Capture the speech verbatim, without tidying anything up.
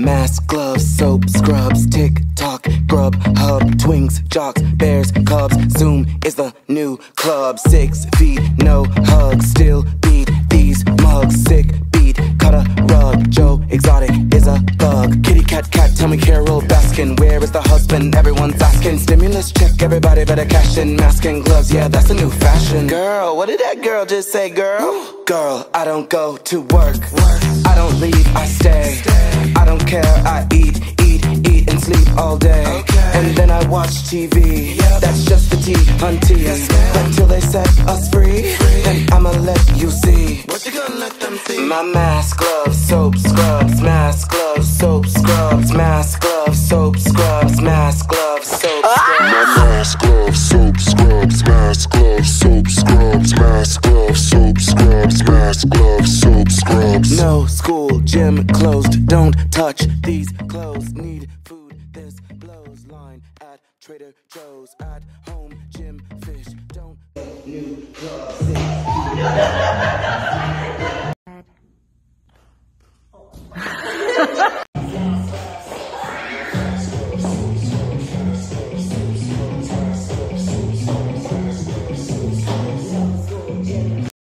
mask, gloves, soap, scrubs, TikTok, Grub, Hub, Twinks, Jocks, Bears, Cubs. Zoom is the new club. Six feet, no hugs, still beat these mugs. Sick beat, cut a rug. Joe Exotic is a bug. Kitty cat cat, tell me Carol Baskin, where is the husband? Everyone's asking. Stimulus check, everybody better cash in. Mask and gloves, yeah, that's a new fashion. Girl, what did that girl just say, girl? Girl, I don't go to work, I don't leave, I stay. I don't care, I eat, eat, eat and sleep all day. And then I watch T V, that's just the tea, hunty. Until they set us free, then I'ma let you see. What you gonna let them see? My mask, gloves, soap, scrubs. Mask, gloves, soap, scrubs. Mask, gloves, soap, scrubs. Mask, gloves, soap, scrubs. My mask, gloves, soap, scrubs. Mask, gloves, soap, scrubs. Mask, gloves, soap, scrubs. Mask, gloves, soap, scrubs. No school, gym closed. Don't touch these clothes. Need food, this blows. Line at Trader Joe's. At home, gym, fish. Don't new clothes.